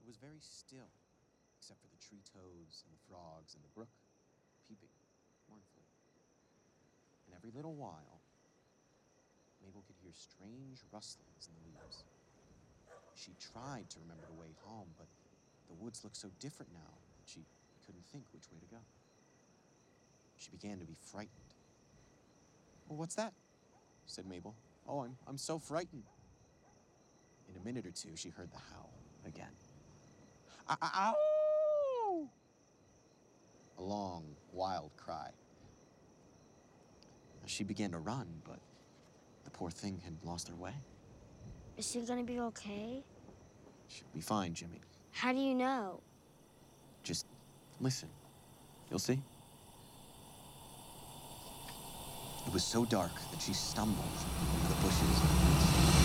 was very still, except for the tree toads and the frogs and the brook peeping mournfully. And every little while, Mabel could hear strange rustlings in the leaves. She tried to remember the way home, but the woods looked so different now that she couldn't think which way to go. She began to be frightened. "Well, what's that?" said Mabel. "Oh, I'm so frightened." In a minute or two, she heard the howl again. Ow! A long, wild cry. She began to run, but the poor thing had lost her way. Is she gonna be okay? She'll be fine, Jimmy. How do you know? Just listen. You'll see. It was so dark that she stumbled into the bushes.